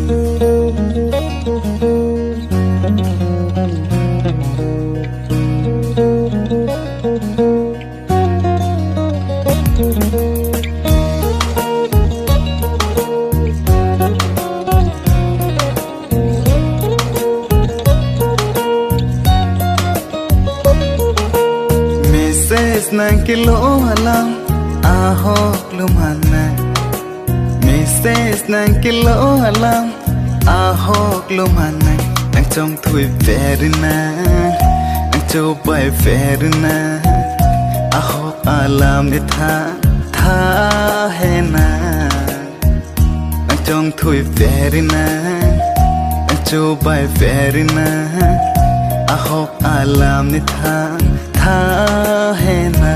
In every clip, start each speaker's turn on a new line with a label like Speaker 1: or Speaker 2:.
Speaker 1: Nang kilo alam ahok lumana Mrs. nang kilo alam ahok lumana Nang trong thui verina Nang châu bay verina ahok alam ni tha hena Nang trong thui verina Nang châu bay verina ahok alam ni tha है ना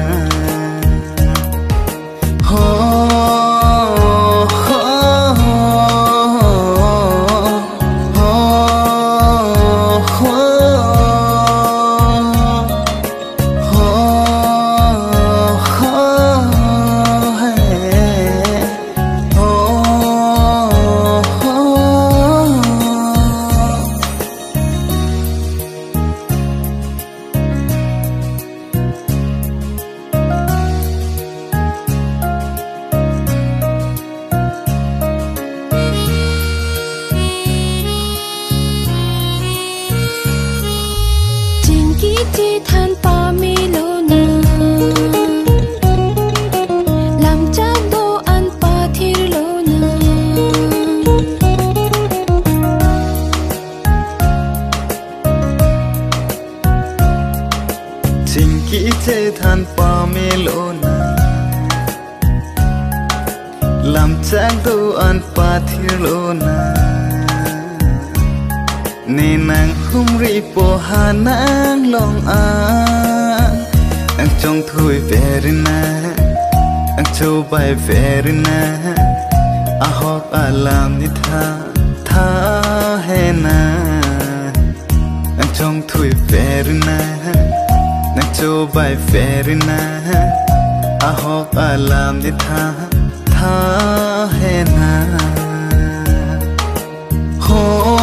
Speaker 1: हो हो हो हो हो हो है हो हो
Speaker 2: chỉ than pa mi lo na làm cha đồ ăn pa thir lo na
Speaker 1: chính kỹ chế than pa mi lo na làm cha đồ ăn pa thir lo na Nè nàng không ri po hà nàng lòng an Ang trong thui verina Ang châu bay verina Ahok alam ni tha hena Ang trong thui verina Ang châu bay verina Ahok alam ni tha hena Ho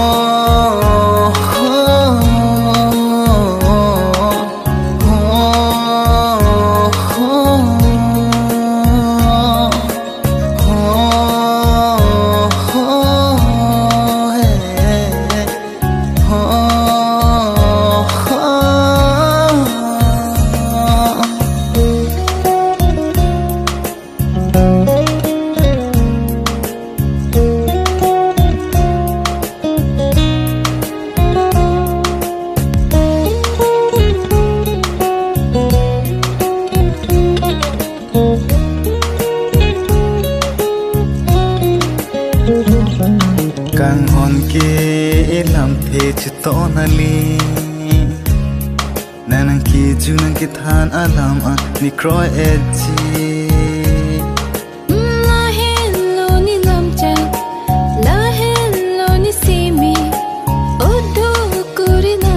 Speaker 1: Càng hòn kia làm thế chứ to na li Nè nàng kia chú nàng kia than alam ni kroi edji
Speaker 2: La hello ni lam cha La hello ni simi Odo kurina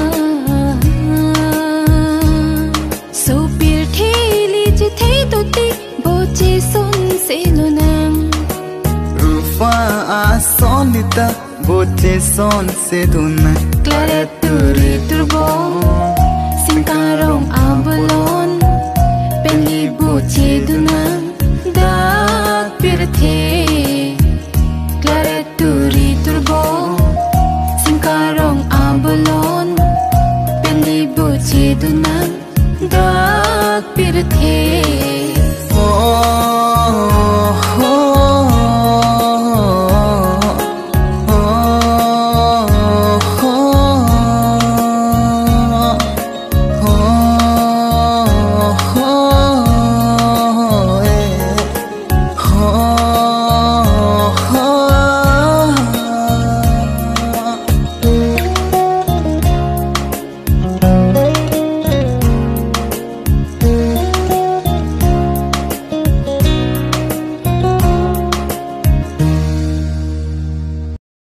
Speaker 2: Supir theli je thei to ti Boche son se lo nang
Speaker 1: Rufa sonita boche son se duna
Speaker 2: Clareturi turbo Singkarong abalon Penli boche duna Dak pirthe Clareturi turbo Singkarong abalon Penli boche duna Dak pirthe